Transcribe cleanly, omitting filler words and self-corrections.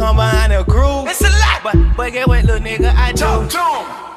I'm behind the groove. It's a lot. But get what, little nigga, I do. Talk to him.